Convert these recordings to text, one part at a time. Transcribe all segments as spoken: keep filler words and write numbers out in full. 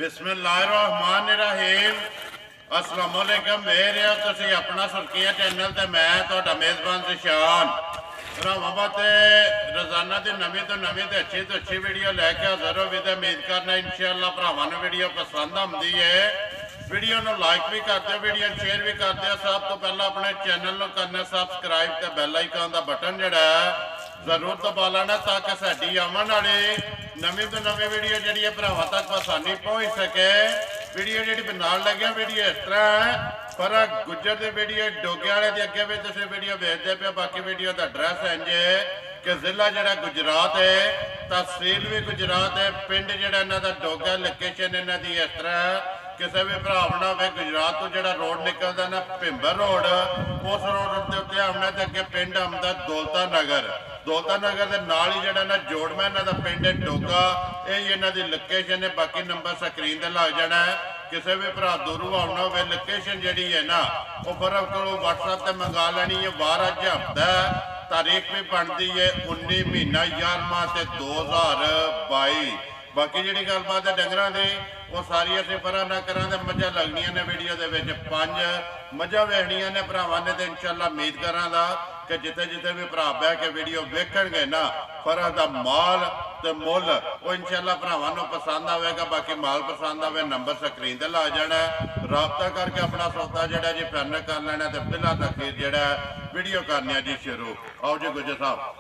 बिस्मिल्लाहिर्रहमानिर्रहीम अस्सलाम वालेकुम मेरे तुसी अपना सुर्खियां चैनल ते मैं तुहाडा मेज़बान ज़िशान भरावां ते रोज़ाना की नवीं तो नवीं ते अच्छी तो अच्छी वीडियो लैके हाज़र हो भी उम्मीद करना इंशाअल्लाह भरावां नूं वीडियो पसंद आउंदी है। वीडियो नूं लाइक भी कर दिओ, वीडियो शेयर भी कर दिओ। सब तो पहला अपने चैनल नूं करना सबसक्राइब ते बैल आइकन का बटन जिहड़ा जरूर दबा लेना ताकि साडी आवन वाली नवीं तो नवीं वीडियो जिहड़ी है भरावां तक आसानी पहुँच सके। वीडियो जी नाल लगे वीडियो इस तरह है फरक गुजर की वीडियो डोगे वाले के अगे भी तुम वीडियो देखते पे। बाकी वीडियो का एड्रैस है इंजे कि जिला जरा गुजरात है, तहसील भी गुजरात है, पिंड जरा इन्हों का डोगा लोकेशन इन्हों की इस तरह है। किसी भी भरा होना हो गुजरात तो जो रोड निकलता ना भिंबर रोड, उस रोड के उत्ते आना तो अगे पिंड आंदा दौलता नगर। दौलता नगर के नाल ही जरा ना जोड़मा इन्हों का पिंड है डोगा, यही इन्हों की लोकेशन है। बाकी नंबर स्क्रीन पर लग जाना है। किसी भी भरा दूरों आना हो लोकेशन जी है ना वो फर्क को व्हाट्सएप से मंगा लेनी है। बारह अज हफ्ता तारीख भी बनती है उन्नी महीना ग्यारहवां ते दो हज़ार बाई। बाकी जी गलबात है डंगर की वो सारी असीं फरा ना करा मझा लगनिया ने वीडियो के पांच मझा वेखनिया ने भरावां ने तो इंशाअल्लाह उम्मीद करा कि जिथे जिथे भी भरा बह के वीडियो वेखणगे ना फरा का माल तो मुल वो इंशाअल्लाह भरावां नूं पसंद आएगा। बाकी माल पसंद आए नंबर स्क्रीन ते ला जाना राबता करके अपना सौदा जिहड़ा जी फाइनल कर लेना तो बिला तक जिहड़ा वीडियो करने जी शुरू। आओ जी गुजर साहब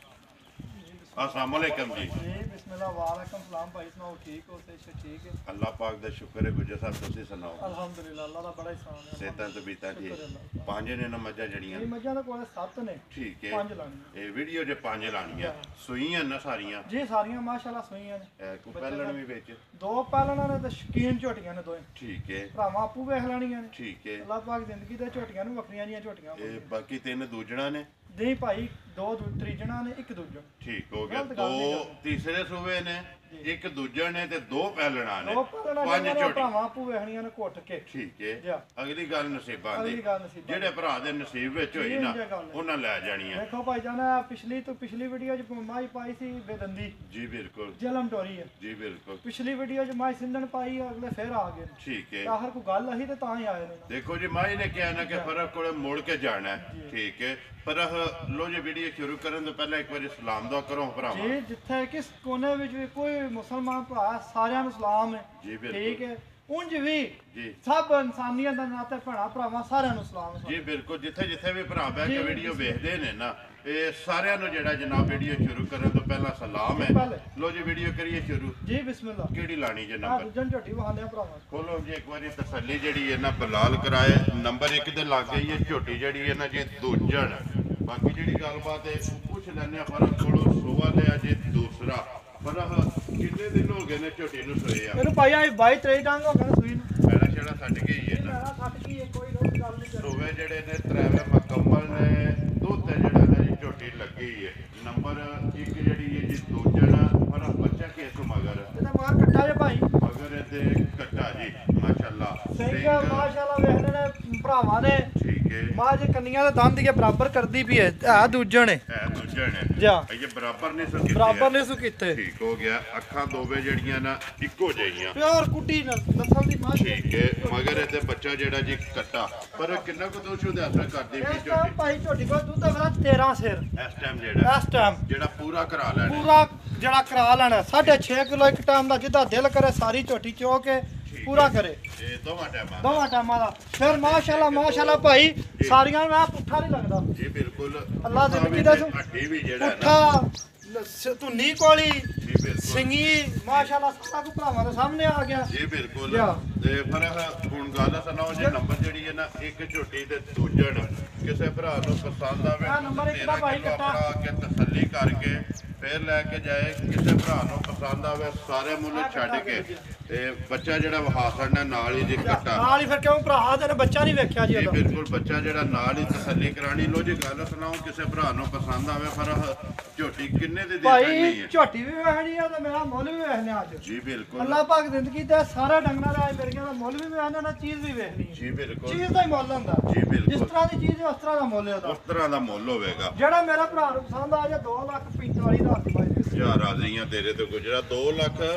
अस्सलाम वालेकुम जी। बिस्मिल्लाह वालेकुम सलाम भाई सुनाओ ठीक हो? से ठीक है अल्लाह पाक दा शुक्र है। गुजर साहब तुसी सुनाओ? अल्हम्दुलिल्लाह अल्लाह दा बड़ा एहसान है। सेहतां तबीयतां ठीक पांच ने ना मज्जां जड़ियां ये मज्जां दा कोल सत्त ने ठीक है। पांच लाणियां ये वीडियो जे पांच लाणियां सुईयां ना सारियां जी सारियां माशाल्लाह सुईयां ने। ए को पैलण भी विच दो पालना ने ते शकीन झोटियां ने दोए ठीक है। भरावां आपू वेख लेणियां ने ठीक है। अल्लाह पाक जिंदगी दे झोटियां नु वखरियां जियां झोटियां ए बाकी तीन दूजणा ने नहीं भाई दो त्रीजना ने एक दूजन ठीक हो गया। दो तीसरे सूबे ने एक दूजन ने ते दो पैलणा ने दो पालना पांच ने झोटी भरावां आपू वेखणियां ने घुट के ठीक है। जा अगली गल नसीबां दी अगली गल नसीबां जेड़े भरा दे नसीब विच होई ना उन्हां ले जाणियां। देखो भाई जाना पिछली तो पिछली वीडियो च माई पाई सी बेदंदी जी बिल्कुल जलम टोरी है जी बिल्कुल। पिछली वीडियो च माई सिंधन पाई अगले फिर आ गए ठीक है। आखिर को गल अही ते तां ही आए ने। देखो जी माई ने कहा ना कि फर्क को मुड़ के जाना है ठीक है। पर लो जी वीडियो शुरू करने तो पहले एक बार सलाम दुआ करो भरावां जी जिथे किस कोने विच भी कोई मुसलमान भरा सारियां नूं सलाम है जी बिल्कुल ठीक है। उंज भी जी सब इंसानियत दा नाते भैणा भरावां सारियां नूं सलाम है जी बिल्कुल। जिथे जिथे भी भरा बह के वीडियो वेखदे ने ना ये सारियां नूं जेड़ा जनाब वीडियो शुरू करने तो पहला सलाम है। लो जी वीडियो करिए शुरू जी बिस्मिल्लाह। केड़ी लानी जे हां नंबर दूजन झोटी वहाने भरावां खोलो जी एक बारी तसल्ली जेड़ी है ना बलाल कराए नंबर एक दे लग गई है झोटी जेड़ी है ना जी दूजन। बाकी जी गलबात है पूछ लैने फर्क को सोवा लिया जी दूसरा फर्क कितने दिन हो गए ने झोटी नूं सोए आ? मेनू भाई आई बाईस तेईस डांग हो गए सुई नूं पैड़ा छेड़ा छड्ड गई है ना मेरा सट की है कोई रोक गल नहीं सोवे जेड़े ने त्रैवे मुकम्मल ने दुध जेड़ा ना जी झोटी लगी है। नंबर एक जेड़ी है जी दूजन फर्क बच्चा किस मगर ते मगर कट्टा जे भाई मगर ते कट्टा जी माशाल्लाह सही है माशाल्लाह वेखने ने भरावां ने ठीक है। मां जे कन्नियां दे दंद के बराबर करदी भी है है दूजन है है दूजन है जा ये बराबर नहीं सो कीते बराबर नहीं सु कीते ठीक हो गया। अखां दोवे जड़ियां ना इको जइयां प्योर कुटी नस्ल दी मां ठीक है। मगर ते बच्चा जेड़ा जी कट्टा पर किन्ना को दोष उदे असर करदी भी इस टाइम झोटी भाई झोटी को दूध अगला तेरह सिर इस टाइम जेड़ा इस टाइम जेड़ा पूरा करा लेना पूरा जड़ा करा लेना साढ़े छे किलो एक टाइम दा जिदा दिल करे सारी झोटी चो के पूरा करे ये दोवां टाइमां दोवां टाइमां दा फिर माशाल्लाह माशाल्लाह भाई सारियां मैं पुट्ठा नहीं लगदा जी बिल्कुल। अल्लाह जिंदगी दा हड्डी भी जेड़ा है पुट्ठा ना धुनी कोली जी बिल्कुल सिंगी माशाल्लाह सारा कुछ भरावां दे सामने आ गया जी बिल्कुल। जा। ते फर्क हुण गल सुनाओ जी नंबर जेड़ी है ना एक झोटी ते दूजन किसे भरा नूं पसंद आवे हाँ, नंबर एक दा भाई कट्टा। के तसल्ली करके फिर लैके जाए किसे भरा नूं पसंद आवे सारे मुੱਲ छड्ड के ते बच्चा जेड़ा वहा छड़ना नाल ही जी कट्टा नाल ही फिर क्यों भरा तेरे बच्चा नहीं वेख्या जी जी ओदा बिल्कुल बच्चा जेड़ा नाल ही तसल्ली करानी। लो जी गल सुनाओ किसे भरा नूं पसंद आवे फर्क झोटी किन्ने दी दे भाई छड़नी है? झोटी भी वेखनी है ते मेरा मुੱਲ भी वेखने अज जी बिल्कुल अल्लाह पाक जिंदगी दे सारे डंगरां दा मेरे दा मुੱਲ भी वेखना ना चीज भी वेखनी है। जी बिल्कुल चीज दा ही मुੱਲ ਹੁੰਦਾ जी बिल्कुल जिस तरह की चीज है उस तरह का मुੱਲ है उस तरह का मुੱਲ होवेगा। ਜਿਹੜਾ ਮੇਰਾ ਭਰਾ ਨੂੰ ਪਸੰਦ ਆ ਜਾ दो ਲੱਖ पैंतालीस ਦਾ ਹੱਥ ਪਾਈ ਦੇ ਯਾਰ ਰਾਜ਼ੀਆਂ ਤੇਰੇ ਤੋਂ ਗੁਜਰਾ दो ਲੱਖ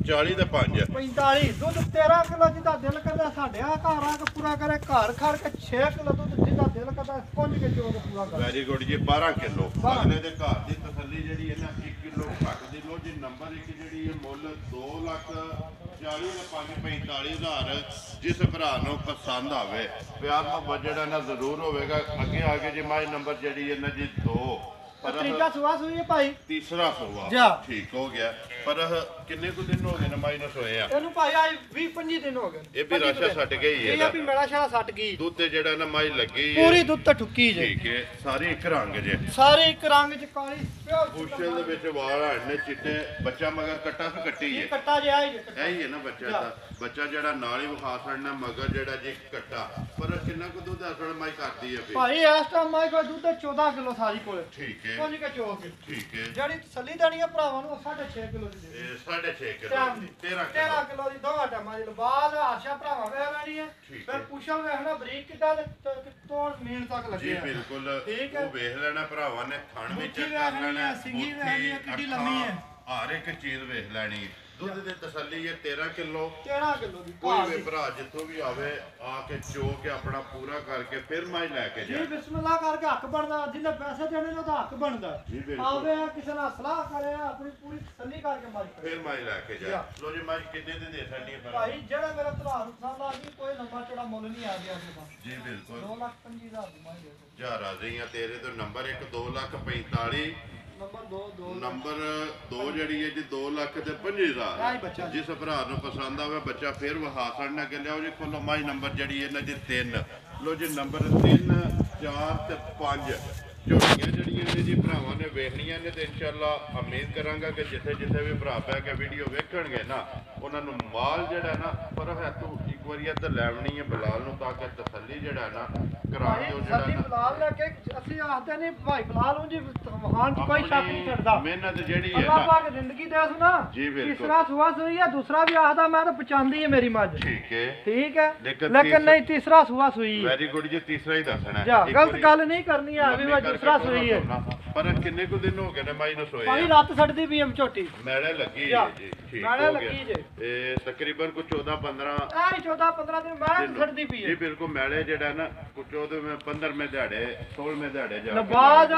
ਚਾਲੀ ਤੇ ਪੰਜ पैंतालीस ਦੁੱਧ तेरह किलो ਜਿੱਦਾਂ ਦਿਲ ਕਰਦਾ ਸਾਡੇ ਆ ਘਰ ਆ ਕੇ ਪੂਰਾ ਕਰੇ ਘਰ ਖੜ ਕੇ छह किलो ਦੁੱਧ ਜਿੱਦਾਂ ਦਿਲ ਕਰਦਾ ਪੁੰਜ ਕੇ ਚੋ ਕੇ ਪੂਰਾ ਕਰ ਵੈਰੀ ਗੁੱਡ ਜੀ ਬਾਰਾਂ ਕਿਲੋ ਬਾਰਾਂ। ਅਗਲੇ ਦੇ ਘਰ ਦੀ ਤਸੱਲੀ ਜਿਹੜੀ ਇਹਨਾਂ ਇੱਕ ਕਿਲੋ ਘੱਟ ਦੀ ਲੋ ਜੀ ਨੰਬਰ ਇੱਕ ਜਿਹੜੀ ਇਹ ਮੁੱਲ ਦੋ ਲੱਖ ਚਾਲੀ ਤੇ ਪੰਜ ਪੈਂਤਾਲੀ ਹਜ਼ਾਰ ਜਿਸ ਭਰਾ ਨੂੰ ਪਸੰਦ ਆਵੇ ਪਿਆਰ ਮੁਹੱਬਤ ਜਿਹੜਾ ਨਾ ਜ਼ਰੂਰ ਹੋਵੇਗਾ ਅੱਗੇ ਆ ਕੇ ਜੀ ਮਾਈ ਨੰਬਰ ਜਿਹੜੀ ਇਹਨਾਂ ਜੀ ਦੋ ਪਰ ਤਰੀਕਾ ਸੁਆਸ ਹੋਈ ਹੈ ਭਾਈ ਤੀਸਰਾ ਸੋਵਾ ਜਾ। ਠੀਕ ਹੋ ਗਿਆ ਪਰ ਕਿੰਨੇ ਕੁ ਦਿਨ ਹੋ ਗਏ ਨੇ ਮਾਈ ਨੂੰ ਸੋਏ ਆ ਇਹਨੂੰ ਭਾਈ ਆਈ ਵੀਹ ਪੱਚੀ ਦਿਨ ਹੋ ਗਏ ਇਹ ਵੀ ਰਾਸ਼ਾ ਛੱਡ ਗਈ ਇਹ ਆ ਹੈ ਵੀ ਮੇਲਾ ਸ਼ਾਲਾ ਸੱਟ ਗਈ ਦੁੱਧ ਤੇ ਜਿਹੜਾ ਨਾ ਮਾਈ ਲੱਗੀ ਹੈ ਪੂਰੀ ਦੁੱਧ ਤਾਂ ਠੁੱਕੀ ਜੇ ਠੀਕ ਹੈ ਸਾਰੇ ਇੱਕ ਰੰਗ ਜੇ ਸਾਰੇ ਇੱਕ ਰੰਗ ਚ ਕਾਲੀ ਪਿਓਰ ਪੁੱਛਲ ਦੇ ਵਿੱਚ ਵਾਲ ਹੜਨੇ ਚਿੱਟੇ ਬੱਚਾ ਮਗਰ ਕੱਟਾ ਸ ਕੱਟੀ ਹੈ ਕੱਟਾ ਜਿਹਾ ਹੀ ਜੇ ਕੱਟਾ। ਇਹੀ ਹੈ ਨਾ ਬੱਚਾ ਦਾ ਬੱਚਾ ਜਿਹੜਾ ਨਾਲ ਹੀ ਵਿਖਾ ਛੜਨਾ ਮਗਰ ਜਿਹੜਾ ਜੀ ਕੱਟਾ ਪਰ ਕਿੰਨਾ ਕੁ ਦੁੱਧ ਅਸਲ ਮਾਈ ਕਰਦੀ ਹੈ ਵੀ ਭਾਈ ਇਸ ਟਾਈਮ ਮਾਈ ਕੋਲ ਦੁੱਧ ਚੌਦਾਂ ਕਿਲੋ ਸਾਰੀ ਕੋਲੇ ਠੀਕ ਹੈ ਪੁੰਜ ਕੇ ਚੋ ਕੇ ਠੀਕ ਹੈ ਜਿਹੜੀ ਤਸੱਲੀ ਦੇਣੀ ਆ ਭਰਾਵਾਂ ਨੂੰ ਛੇ ਦਸ਼ਮਲਵ ਛੇ ਕਿਲੋ ਦੀ ਦੇ ਇਹ ਸਾਢੇ ਛੇ ਕਿਲੋ ਟਾਈਮ ਦੀ ਤੇਰਾਂ ਤੇਰਾਂ ਕਿਲੋ ਕਿਲੋ ਦੀ ਦੋਵਾਂ ਟਾਈਮਾਂ ਦੀ ਲਬਾਦ ਆਸ਼ਾ ਭਰਾਵਾਂ ਵੇਖ ਲੈਣੀ ਹੈ ਠੀਕ ਫਿਰ ਹੈ। ਪੁੱਛਾਂ ਵੇਖਣਾ ਬਰੀਕ ਕਿੱਦਾਂ ਤੇ ਤੋੜ ਮੇਨ ਤੱਕ ਜੀ ਲੱਗੇ ਆ ਬਿਲਕੁਲ ਠੀਕ ਹੈ। ਉਹ ਵੇਖ ਲੈਣਾ ਭਰਾਵਾਂ ਨੇ ਥਣ ਵੀ ਮੁੱਠੀ ਚੈੱਕ ਵੇਖ ਕਰ ਲੈਣੀ ਲੈਣਾ ਹੈ, ਸਿੰਗੀ ਵੇਖ ਲੈਣੀ ਹੈ, ਕਿੱਡੀ ਅੱਖਾਂ, ਲੰਮੀ ਹੈ। ਹਰ ਇੱਕ ਚੀਜ਼ ਵੇਖ ਲੈਣੀ ਹੈ। ਦੁੱਧ ਦੀ ਤਸੱਲੀ ਹੈ ਤੇਰਾਂ ਕਿਲੋ ਤੇਰਾਂ ਕਿਲੋ ਦੀ ਕੋਈ ਭਾਅ ਵੀ ਦੀ। ਭਰਾ ਜਿੱਥੋਂ ਵੀ ਆਵੇ ਆ ਕੇ ਚੋ ਕੇ ਆਪਣਾ ਪੂਰਾ ਕਰਕੇ ਫਿਰ ਮਾਈ ਲੈ ਕੇ ਜੀ ਜਾਏ ਬਿਸਮਿਲ੍ਲਾ ਕਰਕੇ ਹੱਕ ਬਣਦਾ ਜਿੰਨੇ ਪੈਸੇ ਦੇਣੇ ਨੇ ਉਹਦਾ ਹੱਕ ਬਣਦਾ ਜੀ ਬਿਲਕੁਲ। ਆਵੇ ਕਿਸੇ ਨਾਲ ਸਲਾਹ ਕਰੇ ਆਪਣੀ ਪੂਰੀ ਤਸੱਲੀ ਕਰਕੇ ਮਾਰੀ ਕਰੇ ਫਿਰ ਮਾਈ ਲੈ ਕੇ ਜਾ। ਜਾਏ ਲੋ ਜੀ ਮਾਈ ਕਿੰਨੇ ਦੀ ਦੇ ਸਕਦੀ ਹੈ ਫਿਰ ਭਾਈ ਜਿਹੜਾ ਮੇਰਾ ਭਰਾ ਨੂੰ ਪਸੰਦ ਆ ਗਈ ਕੋਈ ਲੰਬਾ ਚੌੜਾ ਮੁੱਲ ਨਹੀਂ ਆ ਗਿਆ ਉਹਦਾ ਜੀ ਬਿਲਕੁਲ ਦੋ ਲੱਖ ਪੰਜੀ ਹਜ਼ਾਰ ਦੀ ਮਾਈ ਦੇ ਦਿਓ। ਜਾ ਰਾਜ਼ੀ ਆ ਤੇਰੇ ਤੋਂ ਨੰਬਰ ਇੱਕ ਦੋ ਲੱਖ ਪੈਂਤਾਲੀ ਨੰਬਰ ਦੋ ਦੋ ਨੰਬਰ ਦੋ ਜਿਹੜੀ ਹੈ ਜੀ ਦੋ ਲੱਖ ਤੇ ਪੰਜੀ ਆਹੀ ਬੱਚਾ ਹਜ਼ਾਰ ਜੀ। ਜਿਸ ਭਰਾ ਨੂੰ ਪਸੰਦ ਆਵੇ ਬੱਚਾ ਫਿਰ ਵਹਾ ਛੜਨਾ ਕਿ ਲਿਆਓ ਜੀ ਕੋਲੋਂ ਮਾਈ ਨੰਬਰ ਜਿਹੜੀ ਇਹਨਾਂ ਦੀ ਤਿੰਨ ਲੋ ਜੀ ਨੰਬਰ ਤਿੰਨ ਚਾਰ ਤੇ ਪੰਜ ਝੋਟੀਆਂ ਜਿਹੜੀਆਂ ਨੇ ਜੀ ਭਰਾਵਾਂ ਨੇ ਵੇਖਣੀਆਂ ਨੇ ਤੇ ਇਨਸ਼ਾਅੱਲਾ ਉਮੀਦ ਕਰਾਂਗਾ ਕਿ ਜਿੱਥੇ ਜਿੱਥੇ ਵੀ ਭਰਾ ਪੈ ਕੇ ਵੀਡੀਓ ਵੇਖਣਗੇ ਨਾ ਉਹਨਾਂ ਨੂੰ ਮਾਲ ਜਿਹੜਾ ਨਾ ਪਰ ਹੈ ਤੂੰ ਇੱਕ ਵਾਰੀ ਇੱਧਰ ਲੈਵਣੀ ਹੈ ਬਲਾਲ ਨੂੰ ਤਾਂ ਕਿ ਤਸੱਲੀ ਜਿਹੜਾ ਨਾ ਕਰਾ ਭਾਈ ਦਿਓ ਜਿਹੜਾ ਸੱਦੀ ਨਾ ਬਲਾਲ ਲੈ ਕੇ ਅਸੀਂ ਆਖਦੇ ਨਹੀਂ ਭਾਈ ਬਲਾਲ ਨੂੰ ਜੀ ਮਹਾਨ ਚ ਕੋਈ ਸ਼ੱਕ ਨਹੀਂ ਕਰਦਾ ਮਿਹਨਤ ਜਿਹੜੀ ਹੈ ਅੱਲਾਹ ਨਾ ਪਾਕ ਜ਼ਿੰਦਗੀ ਦੇ ਸੁਣਾ ਜੀ ਬਿਲਕੁਲ। ਤੀਸਰਾ ਸੁਆ ਸੂਈ ਹੈ ਦੂਸਰਾ ਵੀ ਆਖਦਾ ਮੈਂ ਤਾਂ ਪਚਾਂਦੀ ਹੈ ਮੇਰੀ ਮੱਝ ਠੀਕ ਹੈ ਠੀਕ ਹੈ ਲੇਕਿਨ ਲੇਕਿਨ ਤੀਸਰਾ- ਨਹੀਂ ਤੀਸਰਾ ਸੁਆ ਸੂਈ ਹੈ ਵੈਰੀ ਗੁੱਡ ਜੀ ਤੀਸਰਾ ਹੀ ਦੱਸਣਾ ਜਾ ਇੱਕ ਗਲਤ ਵਾਰੀ ਗੱਲ ਨਹੀਂ ਕਰਨੀ ਹੈ ਵੀ ਲੰਮੀ ਮੈਂ ਕਰਕੇ ਦੂਸਰਾ ਥੋੜ੍ਹਾ ਸੂਈ ਹੈ ਸੋਨਾ। ਪਰ ਕਿੰਨੇ ਕੁ ਦਿਨ ਹੋ ਗਏ ਨੇ ਮਾਈ ਨੂੰ ਸੋਏ ਭਾਈ ਆ? ਰੱਤ ਛੱਡਦੀ ਪਈ ਐਮ ਝੋਟੀ ਮੈਲੇ ਲੱਗੀ ਜਾ। ਹੈ ਜੀ ਠੀਕ ਮੈਲੇ ਹੋ ਲੱਗੀ ਜੇ। ਗਿਆ ਇਹ ਤਕਰੀਬਨ ਕੋ ਚੌਦਾਂ ਪੰਦਰਾਂ ਆਹ ਚੌਦਾਂ ਪੰਦਰਾਂ ਦਿਨ ਬਾਅਦ ਛੱਡਦੀ ਪਈ ਜੀ ਹੈ ਬਿਲਕੁਲ ਮੈਲੇ ਜਿਹੜਾ ਨਾ ਕੋ ਚੌਦਾਂ ਮੈਂ ਪੰਦਰਵੇਂ ਦਿਹਾੜੇ ਸੋਲਵੇਂ ਦਿਹਾੜੇ ਜਾ ਕੇ ਨਬਾਦ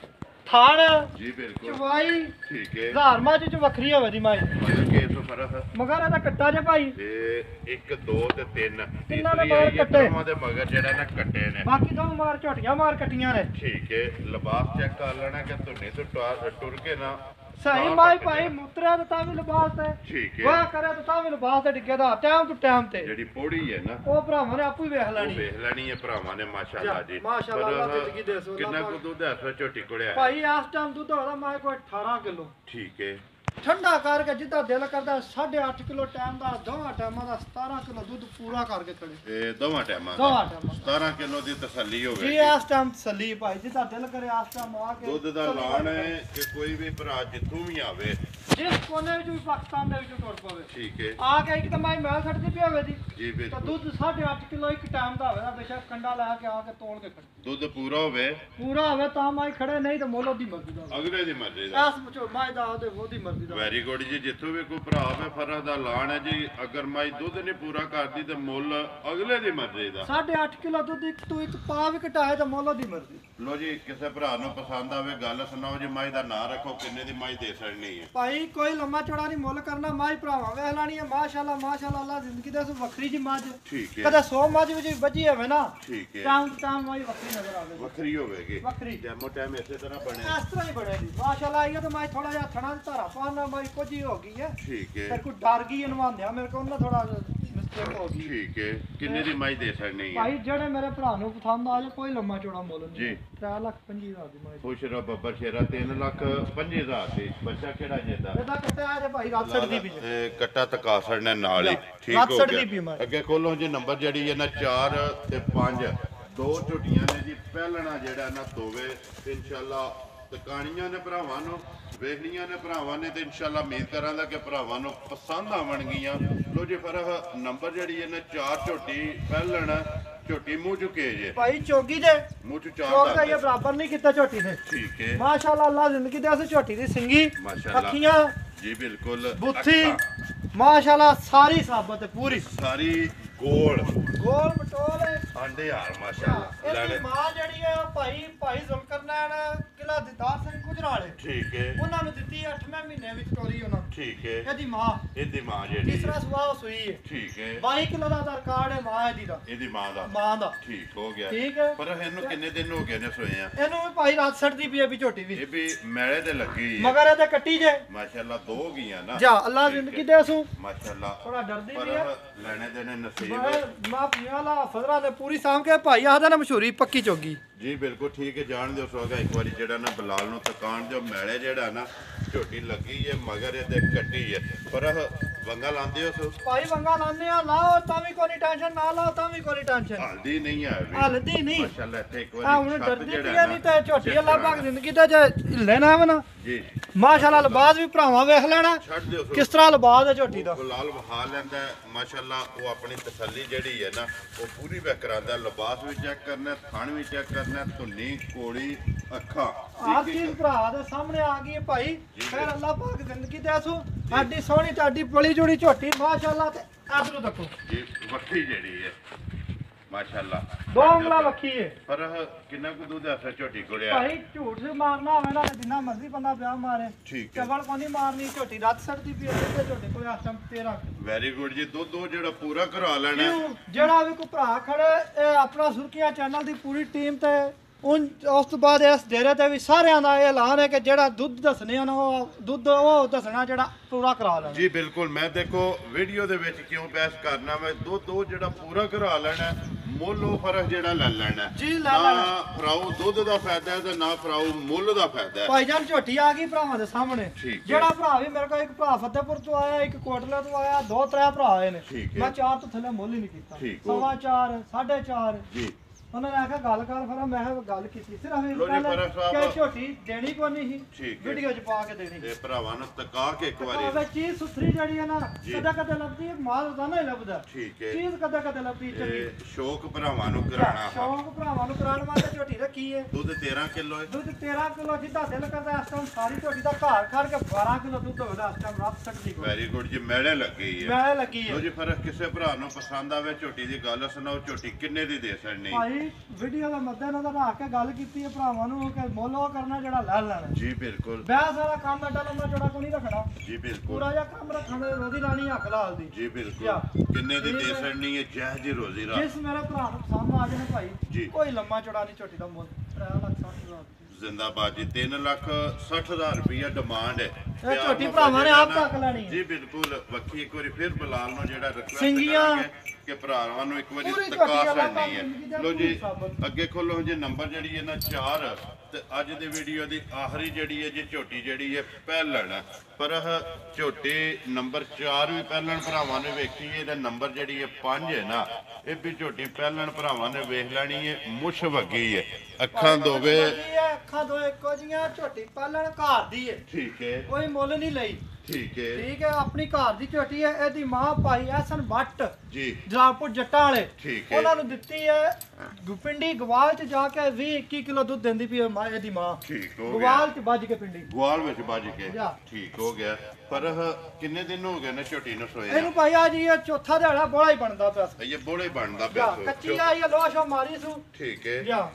ਥਾਣ ਜੀ ਬਿਲਕੁਲ ਚਵਾਈ ਠੀਕ ਹੈ ਹਜ਼ਾਰ ਮੱਝ ਚ ਵੱਖਰੀ ਹੋਵੇ ਦੀ ਮਾਈ ਮਤਲਬ ਕਿ ਇਸ ਫਰਕ ਮਗਰ ਇਹਦਾ ਕੱਟਾ ਜੇ ਭਾਈ ਤੇ ਇੱਕ ਦੋ ਤੇ ਤਿੰਨ ਤਿੰਨਾਂ ਦੇ ਤੀਸਰੀ ਮਗਰ ਆਈ ਹੈ ਕੱਟੇ। ਦੋਵਾਂ ਦੇ ਮਗਰ ਜਿਹੜਾ ਨਾ ਕੱਟੇ ਨੇ ਬਾਕੀ ਦੋ ਮਾਰ ਝੋਟੀਆਂ ਮਾਰ ਕੱਟੀਆਂ ਨੇ ਠੀਕ ਹੈ ਲਿਬਾਸ ਚੈੱਕ ਕਰ ਲੈਣਾ ਕਿ ਧੁੰਨੇ ਤੋਂ ਟੁਰ- ਟੁਰ ਕੇ ਨਾ ਸਹੀ ਤਾਂ ਮਾਈ ਕੱਟੇ ਭਾਈ ਨੇ। ਮੁੱਤਰਿਆ ਤਾਂ ਤਾਂ ਵੀ ਲਿਬਾਸ ਤੇ ਠੀਕ ਹੈ ਵਾਹ ਕਰੇ ਤਾਂ ਤਾਂ ਵੀ ਲਿਬਾਸ ਤੇ ਡਿੱਗੇ ਦਾ ਟਾਈਮ ਟੂ ਟਾਈਮ ਤੇ ਜਿਹੜੀ ਪੌੜੀ ਹੈ ਨਾ ਉਹ ਭਰਾਵਾਂ ਨੇ ਆਪੂ ਹੀ ਵੇਖ ਉਹ ਲੈਣੀ ਵੇਖ ਲੈਣੀ ਹੈ ਭਰਾਵਾਂ ਨੇ ਮਾਸ਼ਾਅੱਲਾ ਜੀ ਮਾਸ਼ਾਅੱਲਾ, ਪਰ ਅੱਲਾ ਜ਼ਿੰਦਗੀ ਦੇ ਸੋ, ਕਿੰਨਾ ਅੱਲਾ ਕੁ ਦੁੱਧ ਹੈ ਇਸ ਝੋਟੀ ਕੋਲੇ ਆਇਆ ਭਾਈ ਇਸ ਟਾਈਮ ਦੁੱਧ ਹੋਦਾ ਮਾਈ ਕੋਈ ਅਠਾਰਾਂ ਕਿਲੋ ਠੀਕ ਹੈ ਠੰਡਾ ਕਰਕੇ ਜਿੱਦਾਂ ਦਿਲ ਕਰਦਾ ਸਾਢੇ ਅੱਠ ਕਿਲੋ ਟਾਈਮ ਦਾ ਦੋਵਾਂ ਟਾਈਮਾਂ ਦਾ ਸਤਾਰਾਂ ਕਿਲੋ ਦੁੱਧ ਪੂਰਾ ਕਰਕੇ ਚੜੇ ਇਹ ਦੋਵਾਂ ਟਾਈਮਾਂ ਦੋਵਾਂ ਟਾਈਮਾਂ ਸਤਾਰਾਂ ਕਿਲੋ ਦੀ ਤਸੱਲੀ ਜੀ ਹੋਵੇ ਇਸ ਟਾਈਮ ਤਸੱਲੀ ਭਾਈ ਜਿੱਦਾਂ ਦਿਲ ਕਰੇ ਇਸ ਟਾਈਮ ਆ ਕੇ ਦੁੱਧ ਦਾ ਲਾਣ ਹੈ ਕਿ ਕੋਈ ਵੀ ਭਰਾ ਜਿੱਥੋਂ ਵੀ ਆਵੇ ਜਿਸ ਕੋਨੇ ਵਿੱਚ ਵੀ ਪਾਕਿਸਤਾਨ ਦੇ ਵਿੱਚ ਤੁਰ ਪਵੇ ਠੀਕ ਹੈ ਆ ਕੇ ਇੱਕ ਤਾਂ ਮਾਈ ਮੈਲ ਛੱਡਦੀ ਪਈ ਹੋਵੇ ਦੀ ਜੀ ਤਾਂ ਬਿਲਕੁਲ ਦੁੱਧ ਸਾਢੇ ਅੱਠ ਕਿਲੋ ਇੱਕ ਟਾਈਮ ਦਾ ਹੋਵੇ ਬੇਸ਼ੱਕ ਕੰਡਾ ਲਾ ਕੇ ਆ ਕੇ ਤੋੜ ਕੇ ਖੜੇ ਦੁੱਧ ਪੂਰਾ ਹੋਵੇ ਪੂਰਾ ਹੋਵੇ ਤਾਂ ਮਾਈ ਖੜੇ ਨਹੀਂ ਤਾਂ ਮੁੱਲ ਉਹਦੀ ਮਰਜ਼ੀ ਦਾ ਹੋਵੇ। ਅਗਲੇ ਦੀ ਮਰਜ਼ੀ ਦਾ ਐਸ ਪੁੱਛੋ ਮਾਈ ਦਾ ਉਹਦੇ ਉਹਦੀ ਮਰਜ਼ੀ ਦਾ ਹੋਵੇ। ਵੈਰੀ ਗੁੱਡ ਜੀ ਜਿੱਥੋਂ ਵੀ ਕੋਈ ਭਰਾ ਆਵੇ ਫਰਕ ਦਾ ਲਾਣ ਹੈ ਜੀ ਅਗਰ ਮਾਈ ਦੁੱਧ ਨਹੀਂ ਪੂਰਾ ਕਰਦੀ ਤੇ ਮੁੱਲ ਅਗਲੇ ਦੀ ਮਰਜ਼ੀ ਦਾ ਸਾਢੇ ਅੱਠ ਕਿਲੋ ਦੁੱਧ ਇੱਕ ਤੋਂ ਇੱਕ ਪਾ ਵੀ ਘਟਾਏ ਤਾਂ ਮੁੱਲ ਉਹਦੀ ਮਰਜ਼ੀ ਲੋ ਜੀ ਕਿਸੇ ਭਰਾ ਨੂੰ ਪਸੰਦ ਆਵੇ ਗੱਲ ਸੁਣਾਓ ਜੀ ਮਾਈ ਦਾ ਨਾਂ ਰੱਖੋ ਕਿੰਨੇ ਦੀ ਮਾਈ ਦੇ ਸਕਣੀ ਹੈ ਭਾਈ ਕੋਈ ਲੰਮਾ ਚੌੜਾ ਨਹੀਂ ਮੁੱਲ ਕਰਨਾ ਮਾਈ ਭਰਾਵਾਂ ਵੇਖ ਲੈਣੀ ਹੈ ਮਾਸ਼ਾਅੱਲਾ ਮਾਸ਼ਾਅੱਲਾ ਅੱਲਾ ਜ਼ਿੰਦਗੀ ਦੇ ਸੋ ਵੱਖਰੀ ਜੀ ਮੱਝ ਠੀਕ ਹੈ ਕਦੇ ਸੌ ਮੱਝ ਵਿੱਚ ਵੀ ਵੱਜੀ ਹੋਵੇ ਨਾ ਠੀਕ ਹੈ ਟਾਈਮ ਟਾਈਮ ਮਾਈ ਵੱਖਰੀ ਨਜ਼ਰ ਆਵੇ ਵੱਖਰੀ ਹੋਵੇਗੀ ਵੱਖਰੀ ਡੈਮੋ ਟਾਈਮ ਇਸੇ ਤਰ੍ਹਾਂ ਬਣਿਆ ਇਸ ਤਰ੍ਹਾਂ ਹੀ ਬਣੇਗੀ ਮਾਸ਼ਾਅੱਲਾ ਇਹ ਤਾਂ ਮਾਈ ਥੋੜਾ ਜਿਹਾ ਥਣਾ ਧਾਰਾ ਪਾਣਾ ਮਾਈ ਕੁਝ ਹੀ ਹੋ ਗਈ ਹੈ ਠੀਕ ਹੈ ਫਿਰ ਕੋਈ ਡਰ ਗਈ ਨਵਾਉਂਦਿਆ ਮੇਰੇ ਕੋਲ ਨਾ ਥੋੜਾ ਮਿਸਟੇਕ ਹੋ ਗਈ ਠੀਕ ਹੈ ਕਿੰਨੇ ਦੀ ਮਾਈ ਦੇ ਸਕਣੀ ਹੈ ਭਾਈ ਜਿਹੜੇ ਮੇਰੇ ਭਰਾ ਨੂੰ ਪਸੰਦ ਆ ਜਾ ਕੋਈ ਲੰਮਾ ਚੌੜਾ ਮੁੱਲ ਜੀ। ਨਹੀਂ ਤਿੰਨ ਲੱਖ ਪੰਜੀ ਹਜ਼ਾਰ ਦੀ ਮਾਈ ਖੁਸ਼ ਰਹੋ ਬੱਬਰ ਸ਼ੇਰਾ ਤਿੰਨ ਲੱਖ ਪੰਜੀ ਹਜ਼ਾਰ ਦੀ ਬੱਚਾ ਕਿਹੜਾ ਜਿੱਦਾ ਇਹਦਾ ਕੱਟਿਆ ਜੇ ਭਾਈ ਰਾਤ ਛੱਡਦੀ ਵੀ ਜੇ। ਇਹ ਕੱਟਾ ਤਕਾ ਛੜਨੇ ਨਾਲ ਹੀ ਠੀਕ ਰਾਤ ਹੋ ਛੱਡਦੀ ਵੀ ਗਿਆ ਮਾਈ। ਅੱਗੇ ਖੋਲੋ ਜੀ ਨੰਬਰ ਜਿਹੜੀ ਹੈ ਨਾ ਚਾਰ ਤੇ ਪੰਜ ਦੋ ਝੁੱਟੀਆਂ ਨੇ ਜੀ ਪਹਿਲਣਾ ਜਿਹੜਾ ਨਾ ਦੋਵੇ ਇਨਸ਼ਾਅੱਲਾ ਤਕਾਣੀਆਂ ਨੇ ਭਰਾਵਾਂ ਨੂੰ ਵੇਖਣੀਆਂ ਨੇ ਭਰਾਵਾਂ ਨੇ ਤੇ ਇਨਸ਼ਾਅੱਲਾ ਉਮੀਦ ਕਰਾਂਗਾ ਕਿ ਭਰਾਵਾਂ ਨੂੰ ਪਸੰਦ ਆਵਣਗੀਆਂ ਲੋ ਜੀ ਫਰਕ ਨੰਬਰ ਜਿਹੜੀ ਹੈ ਨਾ ਚਾਰ ਝੋਟੀ ਪਹਿਲਣ ਝੋਟੀ ਮੂੰਹ ਚੁਕੇ ਜੇ ਭਾਈ ਚੋਗੀ ਦੇ ਮੂੰਹ ਚ ਚੋਕ ਚਾਰ ਦਾ ਇਹ ਦਾ ਬਰਾਬਰ ਨਹੀਂ ਕੀਤਾ ਝੋਟੀ ਨੇ ਠੀਕ ਹੈ ਮਾਸ਼ਾਅੱਲਾ ਅੱਲਾ ਜ਼ਿੰਦਗੀ ਦੇ ਅਸੀਂ ਝੋਟੀ ਦੀ ਸਿੰਗੀ ਮਾਸ਼ਾਅੱਲਾ। ਅੱਖੀਆਂ ਜੀ ਬਿਲਕੁਲ ਬੁੱਥੀ ਅੱਖਾਂ। ਮਾਸ਼ਾਅੱਲਾ ਸਾਰੀ ਸਾਬਤ ਹੈ ਪੂਰੀ ਸਾਰੀ ਗੋਲ ਗੋਲ ਮਟੋਲ ਹੈ ਆਂਡੇ ਹਾਰ ਮਾਸ਼ਾਅੱਲਾ ਇਹਦੀ ਲੈਣੇ ਮਾਂ ਜਿਹੜੀ ਹੈ ਉਹ ਭਾਈ ਭਾਈ ਜ਼ੁਲਕਰਨੈਨ ਕਿਲਾ ਦੀਦਾਰ ਸਿੰਘ ਗੁਜਰਾਲੇ ਠੀਕ ਹੈ ਉਹਨਾਂ ਨੂੰ ਦਿੱਤੀ ਅੱਠਵੇਂ ਮਹੀਨੇ ਵਿੱਚ ਤੋਰੀ ਉਹਨਾਂ ਨੂੰ ਠੀਕ ਹੈ ਇਹਦੀ ਮਾਂ ਇਹਦੀ ਮਾਂ ਜਿਹੜੀ ਤੀਸਰਾ ਸੁਭਾਅ ਸੂਈ ਹੈ ਠੀਕ ਹੈ ਬਾਈ ਕਿਲੋ ਦਾ ਰਿਕਾਰਡ ਹੈ ਮਾਂ ਇਹਦੀ ਦਾ ਇਹਦੀ ਮਾਂ ਦਾ ਮਾਂ ਦਾ ਠੀਕ ਹੋ ਗਿਆ ਠੀਕ ਹੈ ਪਰ ਇਹਨੂੰ ਕਿੰਨੇ ਦਿਨ ਹੋ ਗਏ ਨੇ ਸੋਏ ਆ ਇਹਨੂੰ ਵੀ ਭਾਈ ਰਾਤ ਸੜਦੀ ਪਈ ਹੈ ਵੀ ਝੋਟੀ ਵੀ ਇਹ ਵੀ ਮੈਲੇ ਤੇ ਲੱਗੀ ਹੈ ਮਗਰ ਇਹਦੇ ਕੱਟੀ ਜੇ ਮਾਸ਼ਾਅੱਲਾ ਦੋ ਗਈਆਂ ਨਾ ਜਾ ਅੱਲਾ ਜ਼ਿੰਦਗੀ ਦੇ ਸੂ ਮਾਸ਼ਾਅੱਲਾ ਥੋੜਾ ਡਰਦੀ ਪਰ ਵੀ ਹੈ ਲੈਣੇ ਦੇਣੇ ਨਸੀਬ ਮਾਂ ਪਿਆਲਾ ਫਜ਼ਰਾ ਨੇ ਪੂਰੀ ਸਾਂਭ ਕੇ ਭਾਈ ਆਦਾ ਨਾ ਮਸ਼ਹੂਰੀ ਪੱਕੀ ਚੋਗੀ ਜੀ ਬਿਲਕੁਲ ਠੀਕ ਹੈ ਜਾਣ ਦਿਓ ਸੋਗਾ ਇੱਕ ਵਾਰੀ ਜਿਹੜਾ ਨਾ ਬਲਾਲ ਨੂੰ ਤਕਾਣ ਦਿਓ ਮੈਲੇ ਜਿਹੜਾ ਨਾ ਝੋਟੀ ਲੱਗੀ ਹੈ ਮਗਰ ਇਹਦੇ ਕੱਟੀ ਹੈ ਪਰ ਵੰਗਾ ਲਾਉਂਦੇ ਹੋ ਸੋ ਭਾਈ ਵੰਗਾ ਲਾਉਂਦੇ ਆ ਲਾਓ ਤਾਂ ਵੀ ਕੋਈ ਟੈਨਸ਼ਨ ਨਾ ਲਾਓ ਤਾਂ ਵੀ ਕੋਈ ਟੈਨਸ਼ਨ ਹਲਦੀ ਨਹੀਂ ਆ ਵੀ ਹਲਦੀ ਨਹੀਂ ਮਾਸ਼ਾਅੱਲਾ ਇੱਥੇ ਇੱਕ ਆ ਵਾਰੀ ਹੁਣ ਛੱਤ ਡਰਦੀ ਜਿਹੜਾ ਪਈ ਨਾ ਨਹੀਂ ਤੇ ਝੋਟੀ ਅੱਲਾ ਪਾਕ ਜ਼ਿੰਦਗੀ ਤੇ ਜੇ ਲੈਣਾ ਵਾ ਨਾ ਜੀ ਮਾਸ਼ਾਅੱਲਾ ਲਿਬਾਸ ਵੀ ਭਰਾਵਾਂ ਵੇਖ ਲੈਣਾ ਛੱਡ ਦਿਓ ਸੋ ਕਿਸ ਤਰ੍ਹਾਂ ਲਿਬਾਸ ਹੈ ਝੋਟੀ ਦਾ ਬਲਾਲ ਵਹਾ ਲੈਂਦਾ ਹੈ, ਮਾਸ਼ਾਅੱਲਾ ਉਹ ਆਪਣੀ ਤਸੱਲੀ ਜਿਹੜੀ ਹੈ ਨਾ ਉਹ ਪੂਰੀ ਵੇ ਕਰਾਂਦਾ ਲਿਬਾਸ ਵੀ ਚੈੱਕ ਕਰਨਾ ਥਣ ਵੀ ਚੈੱਕ ਕਰਨਾ ਧੁੰਨੀ ਕੋੜੀ ਅੱਖਾਂ ਆਹ ਚੀਜ਼ ਭਰਾ ਦੇ ਸਾਹਮਣੇ ਆ ਗਈ ਹੈ ਭਾਈ ਫਿਰ ਅੱਲਾ ਪਾਕ ਜ਼ਿੰਦਗੀ ਦੇ ਸੂ ਸਾਡੀ ਸੋਹਣੀ ਤੁਹਾਡੀ ਪਲੀ ਜੁੜੀ ਝੋਟੀ ਮਾਸ਼ਾਅੱਲਾ ਤੇ ਆਦਰੂ ਦੇਖੋ ਜੀ ਵੱਖਰੀ ਜਿਹੜੀ ਹੈ ਮਾਸ਼ਾਅੱਲਾ ਦੋ ਉਂਗਲਾ ਵੱਖੀ ਹੈ ਪਰ ਕਿੰਨਾ ਕੁ ਦੁੱਧ ਅਸਰ ਝੋਟੀ ਕੋਲਿਆ ਭਾਈ ਝੂਠ se ਮਾਰਨਾ ਹੋਵੇ ਨਾ ਜਿੰਨਾ ਮਰਜ਼ੀ ਬੰਦਾ ਵਿਆਹ ਮਾਰੇ ਠੀਕ ਹੈ ਚਵਲ ਕੋਨੀ ਮਾਰਨੀ ਝੋਟੀ ਰੱਤ ਸੜਦੀ ਪਈ ਹੈ ਤੇ ਝੋਟੀ ਕੋਲ ਇਸ ਟਾਈਮ ਤੇਰਾ ਵੈਰੀ ਗੁੱਡ ਜੀ ਦੁੱਧ ਦੋ ਜਿਹੜਾ ਪੂਰਾ ਕਰਾ ਲੈਣਾ ਹੈ। ਕਿਉਂ ਜਿਹੜਾ ਵੀ ਕੋਈ ਭਰਾ ਖੜੇ ਇਹ ਆਪਣਾ ਸੁਰਖੀਆਂ ਚੈਨਲ ਦੀ ਪੂਰੀ ਟੀਮ ਤੇ ਉਨ ਉਸ ਤੋਂ ਬਾਅਦ ਇਸ ਡੇਰੇ ਤੇ ਵੀ ਸਾਰਿਆਂ ਦਾ ਇਹ ਐਲਾਨ ਹੈ ਕਿ ਜਿਹੜਾ ਦੁੱਧ ਦੱਸਣੇ ਆ ਨਾ ਉਹ ਦੁੱਧ ਉਹ ਦੱਸਣਾ ਜਿਹੜਾ ਪੂਰਾ ਕਰਾ ਲੈਣਾ ਜੀ ਬਿਲਕੁਲ ਮੈਂ ਦੇਖੋ ਵੀਡੀਓ ਦੇ ਵਿੱਚ ਕਿਉਂ ਬਹਿਸ ਕਰਨਾ ਮੈਂ ਦੋ ਦੋ ਜਿਹੜਾ ਪੂਰਾ ਕਰਾ ਲੈਣਾ ਹੈ, ਮੁੱਲ ਉਹ ਫਰਕ ਜਿਹੜਾ ਲੈ ਲੈਣਾ ਹੈ। ਜੀ ਲੈ ਨਾ ਲੈਣਾ ਫਰਾਊ ਦੁੱਧ ਦਾ ਫਾਇਦਾ ਹੈ ਤੇ ਨਾ ਫਰਾਊ ਮੁੱਲ ਦਾ ਫਾਇਦਾ ਹੈ। ਭਾਈਜਾਨ ਝੋਟੀ ਆ ਗਈ ਭਰਾਵਾਂ ਦੇ ਸਾਹਮਣੇ ਠੀਕ ਹੈ। ਜਿਹੜਾ ਭਰਾ ਵੀ ਮੇਰੇ ਕੋਲ ਇੱਕ ਭਰਾ ਫਤਿਹਪੁਰ ਤੋਂ ਆਇਆ ਇੱਕ ਕੋਟਲਾ ਤੋਂ ਆਇਆ ਦੋ ਤਰੇ ਭਰਾ ਆਏ ਨੇ ਠੀਕ ਹੈ। ਮੈਂ ਚਾਰ ਤੋਂ ਥੱਲੇ ਮੁੱਲ ਹੀ ਨਹੀਂ ਕੀਤਾ ਠੀਕ ਹੋ। ਸਵਾ ਚਾਰ ਸਾਢੇ ਚਾਰ ਜੀ ਉਹਨਾਂ ਨੇ ਆਖਿਆ ਗੱਲ ਕਰ ਫਿਰ ਮੈਂ ਕਿਹਾ ਗੱਲ ਕੀਤੀ ਸਿਰਫ ਇਹ ਲਓ ਜੀ ਗੱਲ ਫਰਕ ਸਾਹਿਬ। ਕਿ ਝੋਟੀ ਦੇਣੀ ਕੋ ਨਹੀਂ ਠੀਕ ਸੀ ਹੈ। ਵੀਡੀਓ 'ਚ ਪਾ ਕੇ ਦੇਣੀ ਤੇ ਭਰਾਵਾਂ ਨੂੰ ਤਕਾ ਕੇ ਇੱਕ ਵਾਰੀ ਉਹ ਚੀਜ਼ ਸੁਥਰੀ ਜਿਹੜੀ ਹੈ ਨਾ ਜੀ। ਕਦੇ ਕਦੇ ਲੱਭਦੀ ਹੈ ਮਾਲ ਰੋਜ਼ਾਨਾ ਹੀ ਲੱਭਦਾ ਠੀਕ ਹੈ ਚੀਜ਼ ਕਦੇ ਕਦੇ ਲੱਭਦੀ ਚੰਗੀ ਤੇ ਸ਼ੌਕ ਭਰਾਵਾਂ ਨੂੰ ਕਰਾਣਾ ਸ਼ੌਂਕ ਭਰਾਵਾਂ ਨੂੰ ਕਰਾਉਣ ਵਾਸਤੇ ਝੋਟੀ ਰੱਖੀ ਹੈ ਦੁੱਧ ਤੇਰਾਂ ਕਿਲੋ ਹੈ ਦੁੱਧ ਤੇਰਾਂ ਕਿਲੋ ਜਿੱਦਾਂ ਦਿਲ ਕਰਦਾ ਇਸ ਟਾਈਮ ਸਾਰੀ ਝੋਟੀ ਦਾ ਘਰ ਖੜ ਕੇ ਬਾਰਾਂ ਕਿਲੋ ਦੁੱਧ ਹੋਵੇਗਾ ਇਸ ਟਾਈਮ ਰਾਤ ਤੱਕ ਦੀ ਕੋਈ ਵੈਰੀ ਗੁੱਡ ਜੀ ਮੈਲੇ ਲੱਗੀ ਹੈ ਮੈਂ ਲੱਗੀ ਲੋ ਹੈ ਜੀ ਫਰਕ ਕਿਸੇ ਭਰਾ ਨੂੰ ਪਸੰਦ ਆਵੇ ਝੋਟੀ ਦੀ ਗੱਲ ਸੁਣਾਓ ਝੋਟੀ ਕਿੰਨੇ ਦੀ ਦੇ ਸਕਣੀ ਭਾਈ ਵੀਡੀਓ ਦਾ ਮੱਦੇ ਨਜ਼ਰ ਰੱਖ ਕੇ ਗੱਲ ਕੀਤੀ ਹੈ ਭਰਾਵਾਂ ਨੂੰ ਕਿ ਮੁੱਲ ਉਹ ਕਰਨਾ ਜਿਹੜਾ ਲੈ ਲੈਣਾ ਜੀ ਬਿਲਕੁਲ ਬਹਿਸ ਵਾਲਾ ਕੰਮ ਐਡਾ ਲੰਮਾ ਚੌੜਾ ਕੋਈ ਨਹੀਂ ਰੱਖਣਾ ਜੀ ਬਿਲਕੁਲ ਪੂਰਾ ਜਿਹਾ ਕੰਮ ਰੱਖਣ ਦੇ ਰੋਦੀ ਲਾਣੀ ਹੱਕ ਲਾਲ ਦੀ ਜੀ ਬਿਲਕੁਲ ਕਿਆ? ਕਿੰਨੇ ਦੀ ਦੇ ਠੀਕ ਹੈ। ਸਕਣੀ ਹੈ ਜਹ ਦੀ ਰੋਜ਼ੀ ਰਾਤ ਜਿਸ ਮੇਰੇ ਭਰਾ ਨੂੰ ਪਸੰਦ ਆ ਜਾਣੇ ਭਾਈ ਜੀ। ਕੋਈ ਲੰਮਾ ਚੌੜਾ ਨਹੀਂ ਝੋਟੀ ਦਾ ਮੁੱਲ ਤਿੰਨ ਲੱਖ ਸੱਠ ਹਜ਼ਾਰ ਜ਼ਿੰਦਾਬਾਦ ਜੀ ਤਿੰਨ ਲੱਖ ਸੱਠ ਹਜ਼ਾਰ ਰੁਪਇਆ ਡਿਮਾਂਡ ਹੈ ਇਹ ਝੋਟੀ ਭਰਾਵਾਂ ਨੇ ਆਪ ਤੱਕ ਲੈਣੀ ਹੈ ਜੀ ਬਿਲਕੁਲ ਵੱਖੀ ਇੱਕ ਵਾਰੀ ਫਿਰ ਬਲਾਲ ਨੂੰ ਜਿਹੜਾ ਰਿਕਵੈਸਟ ਸਿੰਗੀਆਂ। ਕਰਾਂਗੇ ਕਿ ਭਰਾਵਾਂ ਨੂੰ ਇੱਕ ਵਾਰੀ ਪੂਰੀ ਤਕਾ ਝੋਟੀ ਵਾਲਾ ਸਕਣੀ ਹੈ ਕੰਮ ਜ਼ਿੰਦਗੀ ਦਾ ਲੋ ਜੀ ਪੂਰੀ ਸਾਬਤ। ਅੱਗੇ ਖੋਲੋ ਜੀ ਨੰਬਰ ਜਿਹੜੀ ਹੈ ਨਾ ਚਾਰ ਤੇ ਅੱਜ ਦੀ ਵੀਡੀਓ ਦੀ ਆਖਰੀ ਜਿਹੜੀ ਹੈ ਜੀ ਝੋਟੀ ਜਿਹੜੀ ਹੈ ਪਹਿਲਣ ਹੈ। ਪਰ ਇਹ ਝੋਟੀ ਨੰਬਰ ਚਾਰ ਵੀ ਪਹਿਲਣ ਭਰਾਵਾਂ ਨੇ ਵੇਖੀ ਹੈ ਇਹਦਾ ਨੰਬਰ ਜਿਹੜੀ ਹੈ ਪੰਜ ਹੈ ਨਾ ਇਹ ਵੀ ਝੋਟੀ ਪਹਿਲਣ ਭਰਾਵਾਂ ਨੇ ਵੇਖ ਲੈਣੀ ਹੈ ਮੁੱਛ ਵੱਗੀ ਹੈ ਅੱਖਾਂ ਦੋਵੇ ਇਹ ਅੱਖਾਂ ਦੋ ਇੱਕੋ ਜੀਆਂ ਝੋਟੀ ਪਾਲਣ ਘਰ ਦੀ ਹੈ ਠੀਕ ਹੈ ਕੋਈ ਮੁੱਲ ਨਹੀਂ ਲਈ ਠੀਕ ਹੈ ਠੀਕ ਹੈ ਆਪਣੀ ਘਰ ਦੀ ਝੋਟੀ ਹੈ ਇਹਦੀ ਮਾਂ ਭਾਈ ਐਸਨ ਬੱਟ ਜੀ ਜਲਾਲਪੁਰ ਜੱਟਾਂ ਵਾਲੇ ਠੀਕ ਹੈ। ਉਹਨਾਂ ਨੂੰ ਦਿੱਤੀ ਹੈ ਪਿੰਡੀ ਗਵਾਲ ਚ ਜਾ ਕੇ ਵੀਹ ਇੱਕੀ ਕਿਲੋ ਦੁੱਧ ਦਿੰਦੀ ਪਈ ਹੈ ਮਾਂ ਇਹਦੀ ਮਾਂ ਠੀਕ ਹੋ ਗਿਆ ਗਵਾਲ ਚ ਵੱਜ ਕੇ ਪਿੰਡੀ ਗਵਾਲ ਵਿੱਚ ਵੱਜ ਕੇ ਜਾ। ਠੀਕ ਹੋ ਗਿਆ ਪਰ ਇਹ ਕਿੰਨੇ ਦਿਨ ਹੋ ਗਏ ਨੇ ਝੋਟੀ ਨੂੰ ਸੋਏ ਇਹਨੂੰ ਭਾਈ ਆ ਜੀ ਇਹ ਚੌਥਾ ਦਿਹਾੜਾ ਬੋਲਾ ਹੀ ਬਣਦਾ ਪਿਆ ਸੀ। ਇਹ ਬੋਲੇ ਬਣਦਾ ਜਾ, ਪਿਆ ਸੋ ਕੱਚੀ ਆ ਇਹ ਲੋਸ਼ੋ ਮਾਰੀ ਸੂ ਠੀਕ ਹੈ ਜਾ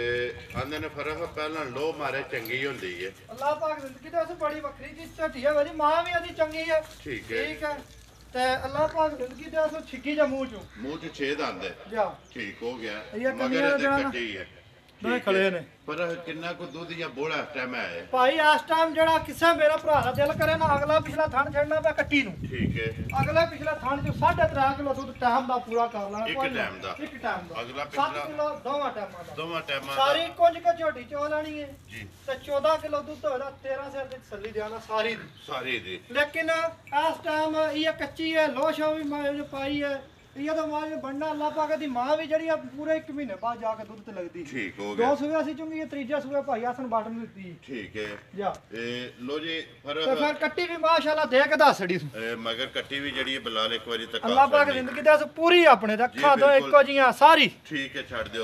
ਇਹ ਆਂਦੇ ਨੇ ਫਰਕ ਪਹਿਲਾਂ ਲੋ ਮਾਰੇ ਚੰਗੀ ਹੁੰਦੀ ਹੈ ਅੱਲਾਹ ਪਾਕ ਜ਼ਿੰਦਗੀ ਤੇ ਉਸ ਬੜੀ ਵੱਖਰੀ ਚੀਜ਼ ਝੋਟੀ ਹੈ ਮੇਰੀ ਮਾਂ ਵੀ ਇਹਦੀ ਚੰਗੀ ਹੈ ਠੀਕ ਹੈ ਠੀਕ ਹੈ ਤੇ ਅੱਲਾਹ ਪਾਕ ਜ਼ਿੰਦਗੀ ਤੇ ਉਸ ਛਿੱਕੀ ਜਾਂ ਮੂੰਹ ਚੋਂ ਮੂੰਹ 'ਚ ਛੇਦ ਆਂਦੇ ਜਾ ਠੀਕ ਹੋ ਗਿਆ ਇਹ ਮਗਰ ਕਮੀਆਂ ਇਹਦੇ ਜਿਹੜਾ ਨਾ- ਕੱਟੀ ਹੈ ਦੋਵੇਂ ਠੀਕ ਹੈ। ਖੜੇ ਨੇ ਪਰ ਇਹ ਕਿੰਨਾ ਕੁ ਦੁੱਧ ਜਾਂ ਬੋਲਾ ਟਾਈਮ ਹੈ ਭਾਈ ਇਸ ਟਾਈਮ ਜਿਹੜਾ ਕਿਸੇ ਮੇਰਾ ਭਰਾ ਦਾ ਦਿਲ ਕਰੇ ਨਾ ਅਗਲਾ ਪਿਛਲਾ ਥਣ ਛੱਡਣਾ ਪਿਆ ਕੱਟੀ ਨੂੰ ਠੀਕ ਹੈ ਅਗਲਾ ਪਿਛਲਾ ਥਣ ਚ ਸਾਢੇ ਤਿੰਨ ਕਿਲੋ ਦੁੱਧ ਟਾਈਮ ਦਾ ਪੂਰਾ ਕਰ ਲੈਣਾ ਇੱਕ ਕੋਈ ਨਾ। ਟਾਈਮ ਦਾ। ਇੱਕ ਟਾਈਮ ਦਾ ਅਗਲਾ ਸੱਤ ਪਿਛਲਾ- ਕਿਲੋ ਦੋਵਾਂ ਟਾਈਮਾਂ ਦਾ ਦੋਵਾਂ ਟਾਈਮਾਂ ਸਾਰੀ ਕੁੰਜ ਕੇ ਝੋਟੀ ਚੋ ਲੈਣੀ ਹੈ ਜੀ ਤੇ ਚੌਦਾਂ ਕਿਲੋ ਦੁੱਧ ਹੋਣਾ ਤੇਰਾਂ ਸਿਰ ਦੀ ਤਸੱਲੀ ਦੇਣਾ ਸਾਰੀ ਦੀ ਸਾਰੇ ਦੀ ਲੇਕਿਨ ਇਸ ਟਾਈਮ ਇਹ ਕੱਚੀ ਹੈ ਲੋਸ਼ੋ ਵੀ ਮੈਂ ਜੋ ਪਾਈ ਹੈ ਇਹ ਤਾਂ ਮਾਂ ਨੇ ਬਣਨਾ ਅੱਲਾ ਪਾਕ ਦੀ ਮਾਂ ਵੀ ਜਿਹੜੀ ਆ ਪੂਰੇ ਇੱਕ ਮਹੀਨੇ ਬਾਅਦ ਜਾ ਕੇ ਦੁੱਧ ਤੇ ਲੱਗਦੀ ਠੀਕ ਹੋ ਦੋ ਗਿਆ ਸੂਏ ਅਸੀਂ ਚੁੰਗੀ ਇਹ ਤੀਜਾ ਸੂਏ ਭਾਈ ਆਸਨ ਬਾਟਨ ਨੂੰ ਦਿੱਤੀ ਠੀਕ ਹੈ ਜਾ ਇਹ ਲੋ ਜੀ ਤੇ ਫਰਕ ਫਿਰ ਕੱਟੀ ਵੀ ਮਾਸ਼ਾਅੱਲਾ ਦੇ ਕੇ ਦੱਸੜੀ ਤੂੰ ਇਹ ਮਗਰ ਕੱਟੀ ਵੀ ਜਿਹੜੀ ਹੈ ਬਲਾਲ ਇੱਕ ਵਾਰੀ ਤੱਕ ਅੱਲਾ ਪਾਕ ਜ਼ਿੰਦਗੀ ਦੇ ਪੂਰੀ ਆਪਣੇ ਦਾ ਜੀ, ਅੱਖਾਂ ਦੋ ਬਿਲਕੁਲ। ਇੱਕੋ ਜੀਆਂ ਸਾਰੀ ਠੀਕ ਹੈ ਛੱਡ ਦਿਓ ਸੋ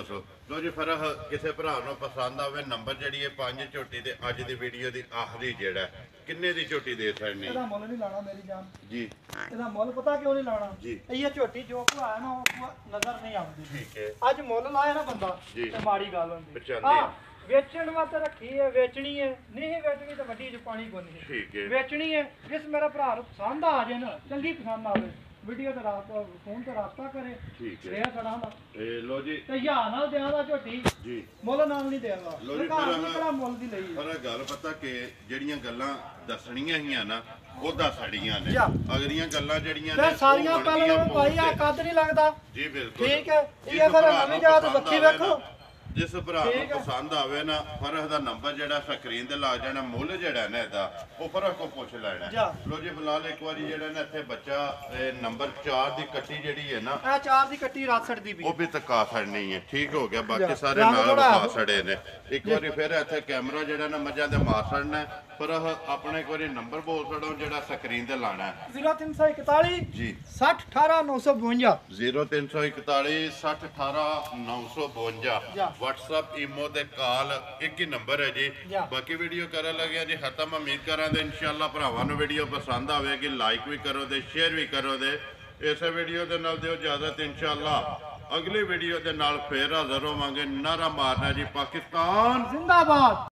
ਲੋ ਜੀ ਫਿਰ ਕਿਸੇ ਭਰਾ ਨੂੰ ਪਸੰਦ ਆਵੇ ਨੰਬਰ ਜਿਹੜੀ ਹੈ ਪੰਜ ਝੋਟੀ ਤੇ ਅੱਜ ਦੀ ਵੀਡੀਓ ਦੀ ਆਖਰੀ ਜਿਹੜਾ ਕਿੰਨੇ ਦੀ ਝੋਟੀ ਦੇ ਸਕਣੀ ਇਹਦਾ ਮੁੱਲ ਨਹੀਂ ਲਾਣਾ ਮੇਰੀ ਜਾਨ ਜੀ ਇਹਦਾ ਮੁੱਲ ਪਤਾ ਕਿਉਂ ਨਹੀਂ ਲਾਣਾ ਜੀ ਇਹ ਝੋਟੀ ਜੋ ਭਰਾ ਨਾ ਉਹ ਨਜ਼ਰ ਨਹੀਂ ਆਉਂਦੀ ਠੀਕ ਹੈ ਅੱਜ ਮੁੱਲ ਲਾਇਆ ਨਾ ਬੰਦਾ ਜੀ। ਤੇ ਮਾੜੀ ਗੱਲ ਹੁੰਦੀ ਪਛਾਣਦੀ ਹਾਂ ਵੇਚਣ ਵਾਸਤੇ ਰੱਖੀ ਹੈ ਵੇਚਣੀ ਹੈ ਨਹੀਂ ਵੇਚਣੀ ਤਾਂ ਵੱਡੀ ਚ ਪਾਣੀ ਗੁੰਨੀ ਹੈ ਠੀਕ ਹੈ ਵੇਚਣੀ ਹੈ ਜਿਸ ਮੇਰਾ ਭਰਾ ਨੂੰ ਪਸੰਦ ਆ ਜੇ ਨਾ ਚੰਗੀ ਪਸੰਦ ਆਵੇ ਵੀਡੀਓ ਤੇ ਰਾਬਤਾ ਫੋਨ ਤੇ ਰਾਬਤਾ ਕਰੇ ਠੀਕ ਹੈ ਰੇਹਾ ਸੜਾ ਦਾ ਇਹ ਲੋ ਜੀ ਤੇ ਯਾਰ ਨਾਲ ਦੇਣਾ ਝੋਟੀ ਜੀ ਮੁੱਲ ਨਾਲ ਨਹੀਂ ਦੇਣਾ ਲਓ ਜੀ, ਸਰਕਾਰ ਫਿਰ ਨੇ ਆਹ- ਕਿਹੜਾ ਮੁੱਲ ਦੀ ਲਈ ਹੈ। ਪਰ ਇਹ ਗੱਲ ਪਤਾ ਕਿ ਜਿਹੜੀਆਂ ਗੱਲਾਂ ਦੱਸਣੀਆਂ ਹੀਆਂ ਨਾ ਉਹ ਦੱਸੜੀਆਂ ਨੇ ਜਾ। ਅਗਲੀਆਂ ਗੱਲਾਂ ਜਿਹੜੀਆਂ ਤੇ ਨੇ ਸਾਰੀਆਂ ਉਹ ਪਹਿਲਾਂ ਬਣਦੀਆਂ ਭਾਈ ਆ ਫੋਨ ਤੇ। ਕੱਦ ਨਹੀਂ ਲੱਗਦਾ ਜੀ ਬਿਲਕੁਲ ਠੀਕ ਹੈ ਜਿਸ ਇਹ ਫਿਰ ਭਰਾ ਨਵੀਂ ਨੂੰ ਜਾਤ ਪਸੰਦ ਬੱਚੀ ਆਵੇ ਵੇਖੋ ਨਾ, ਜਿਸ ਭਰਾ ਨੂੰ ਠੀਕ ਹੈ। ਪਸੰਦ ਆਵੇ ਨਾ ਫਿਰ ਇਹਦਾ ਨੰਬਰ ਜਿਹੜਾ ਸਕਰੀਨ ਤੇ ਲੱਗ ਜਾਣਾ ਮੁੱਲ ਜਿਹੜਾ ਨਾ ਇਹਦਾ ਉਹ ਫਿਰ ਕੋ ਪੁੱਛ ਲੈਣਾ ਜਾ। ਲੋ ਜੀ ਫਿਲਹਾਲ ਇੱਕ ਵਾਰੀ ਜਿਹੜਾ ਨਾ ਇੱਥੇ ਬੱਚਾ ਇਹ ਨੰਬਰ ਚਾਰ ਦੀ ਕੱਟੀ ਜਿਹੜੀ ਹੈ ਨਾ ਇਹ ਚਾਰ ਦੀ ਕੱਟੀ ਰਾਤ ਛੱਡਦੀ ਵੀ ਉਹ ਵੀ ਤਕਾ ਛੜਨੀ ਹੈ ਠੀਕ ਹੋ ਗਿਆ ਜਾ। ਬਾਕੀ ਸਾਰੇ ਰੰਗ ਨਾਲ ਥੋੜ੍ਹਾ ਵਿਖਾ ਆਹੋ। ਛੜੇ ਨੇ ਇੱਕ ਵਾਰੀ ਫਿਰ ਇੱਥੇ ਕੈਮਰਾ ਜਿਹੜਾ ਨਾ ਮੱਝਾਂ ਦੇ ਮਾਰ ਛੜਨਾ ਪਰ ਆਪਣੇ ਇੱਕ ਵਾਰੀ ਨੰਬਰ ਬੋਲ ਛੜੋ ਜਿਹੜਾ ਸਕਰੀਨ ਤੇ ਲਾਣਾ ਹੈ ਜ਼ੀਰੋ ਤਿੰਨ ਸੌ ਇਕਤਾਲੀ ਜੀ ਸੱਠ ਅਠਾਰਾਂ ਨੌ ਸੌ ਬਵੰਜਾ ਜ਼ੀਰੋ ਤਿੰਨ ਸੌ ਇਕਤਾਲੀ ਸੱਠ ਅਠਾਰਾਂ ਨੌ ਸੌ ਬਵੰਜਾ ਜਾ। WhatsApp ਈਮੋ ਤੇ ਕਾਲ ਇੱਕ ਹੀ ਨੰਬਰ ਹੈ ਜੀ ਜਾ। ਬਾਕੀ ਵੀਡੀਓ ਕਰਨ ਲੱਗਿਆ ਜੀ ਖਤਮ ਉਮੀਦ ਕਰਾਂਗੇ ਇਨਸ਼ਾਅੱਲਾ ਭਰਾਵਾਂ ਨੂੰ ਵੀਡੀਓ ਪਸੰਦ ਆਵੇਗੀ ਲਾਈਕ ਵੀ ਕਰੋ ਤੇ ਸ਼ੇਅਰ ਵੀ ਕਰੋ ਦੇ ਇਸੇ ਵੀਡੀਓ ਦੇ ਨਾਲ ਦਿਓ ਇਜਾਜ਼ਤ ਇਨਸ਼ਾਅੱਲਾ ਅਗਲੀ ਵੀਡੀਓ ਦੇ ਨਾਲ ਫੇਰ ਹਾਜ਼ਰ ਹੋਵਾਂਗੇ ਨਾਰਾ ਮਾਰਨਾ ਜੀ ਪਾਕਿਸਤਾਨ ਜ਼ਿੰਦਾਬਾਦ।